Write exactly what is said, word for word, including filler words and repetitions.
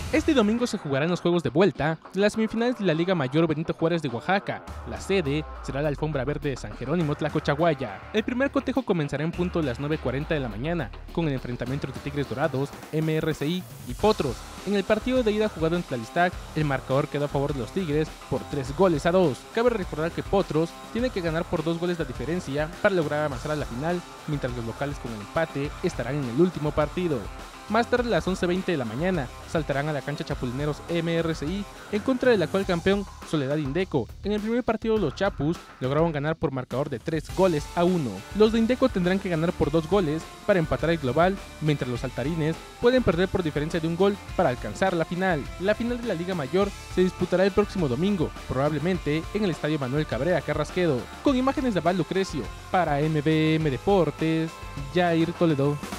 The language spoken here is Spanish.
Este domingo se jugarán los juegos de vuelta de las semifinales de la Liga Mayor Benito Juárez de Oaxaca. La sede será la Alfombra Verde de San Jerónimo Tlacochahuaya. El primer cotejo comenzará en punto a las nueve cuarenta de la mañana, con el enfrentamiento entre Tigres Dorados, M R C I y Potros. En el partido de ida jugado en Tlalistac, el marcador quedó a favor de los Tigres por tres goles a dos. Cabe recordar que Potros tiene que ganar por dos goles de diferencia para lograr avanzar a la final, mientras los locales con el empate estarán en el último partido. Más tarde a las once veinte de la mañana saltarán a la cancha Chapulineros M R C I en contra del actual campeón Soledad Indeco. En el primer partido los Chapus lograron ganar por marcador de tres goles a uno. Los de Indeco tendrán que ganar por dos goles para empatar el global, mientras los saltarines pueden perder por diferencia de un gol para alcanzar la final. La final de la Liga Mayor se disputará el próximo domingo, probablemente en el Estadio Manuel Cabrera Carrasquedo. Con imágenes de Val Lucrecio, para M B M Deportes, Jair Toledo.